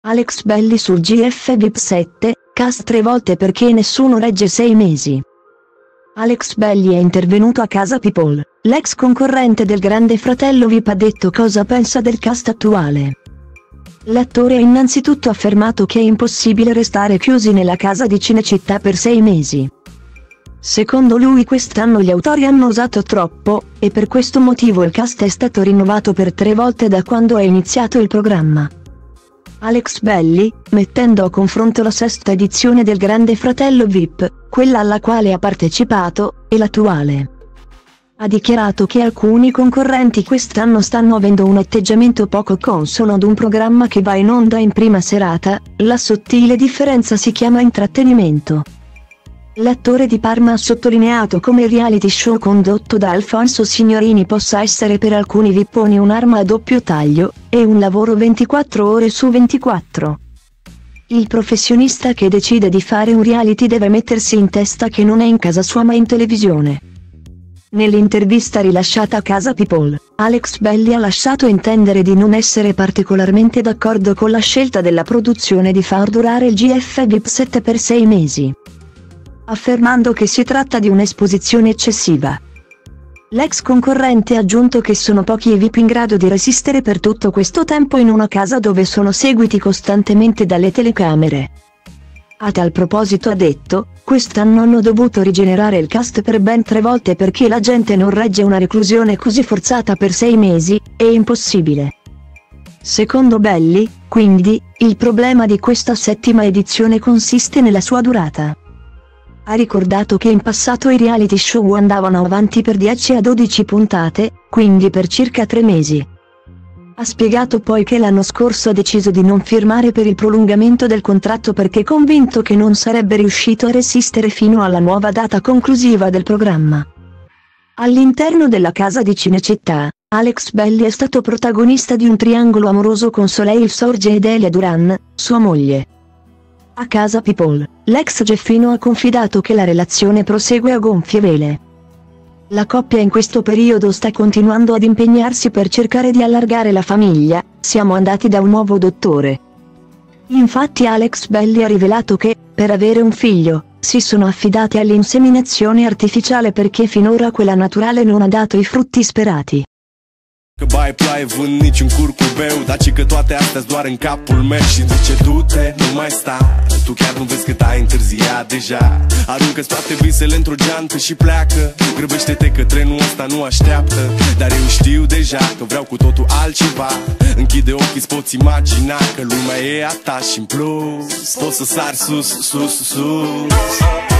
Alex Belli sul GF VIP 7, cast 3 volte perché nessuno regge 6 mesi. Alex Belli è intervenuto a Casa People. L'ex concorrente del Grande Fratello VIP ha detto cosa pensa del cast attuale. L'attore ha innanzitutto affermato che è impossibile restare chiusi nella casa di Cinecittà per 6 mesi. Secondo lui quest'anno gli autori hanno osato troppo, e per questo motivo il cast è stato rinnovato per 3 volte da quando è iniziato il programma. Alex Belli, mettendo a confronto la sesta edizione del Grande Fratello VIP, quella alla quale ha partecipato, e l'attuale. Ha dichiarato che alcuni concorrenti quest'anno stanno avendo un atteggiamento poco consono ad un programma che va in onda in prima serata, la sottile differenza si chiama intrattenimento. L'attore di Parma ha sottolineato come il reality show condotto da Alfonso Signorini possa essere per alcuni vipponi un'arma a doppio taglio, e un lavoro 24 ore su 24. Il professionista che decide di fare un reality deve mettersi in testa che non è in casa sua ma in televisione. Nell'intervista rilasciata a Casa People, Alex Belli ha lasciato intendere di non essere particolarmente d'accordo con la scelta della produzione di far durare il GF VIP 7 per 6 mesi. Affermando che si tratta di un'esposizione eccessiva. L'ex concorrente ha aggiunto che sono pochi i VIP in grado di resistere per tutto questo tempo in una casa dove sono seguiti costantemente dalle telecamere. A tal proposito ha detto, quest'anno hanno dovuto rigenerare il cast per ben 3 volte perché la gente non regge una reclusione così forzata per 6 mesi, è impossibile. Secondo Belli, quindi, il problema di questa settima edizione consiste nella sua durata. Ha ricordato che in passato i reality show andavano avanti per 10 a 12 puntate, quindi per circa 3 mesi. Ha spiegato poi che l'anno scorso ha deciso di non firmare per il prolungamento del contratto perché convinto che non sarebbe riuscito a resistere fino alla nuova data conclusiva del programma. All'interno della casa di Cinecittà, Alex Belli è stato protagonista di un triangolo amoroso con Soleil Sorge ed Elia Duran, sua moglie. A Casa People, l'ex Geffino ha confidato che la relazione prosegue a gonfie vele. La coppia in questo periodo sta continuando ad impegnarsi per cercare di allargare la famiglia, siamo andati da un nuovo dottore. Infatti Alex Belli ha rivelato che, per avere un figlio, si sono affidati all'inseminazione artificiale perché finora quella naturale non ha dato i frutti sperati. Că bai ploaie vând nici un curcubeu, dar ci că toate astea doar în capul meu. Și zice du-te, nu mai sta, tu chiar nu vezi cât ai întârziat deja. Aruncă-ți toate visele într-o geantă și pleacă. Grăbește-te că trenul ăsta nu așteaptă. Dar eu știu deja că vreau cu totul altceva. Închide ochii, îți poți imagina că lumea e a ta și în plus poți să sari sus, sus, sus.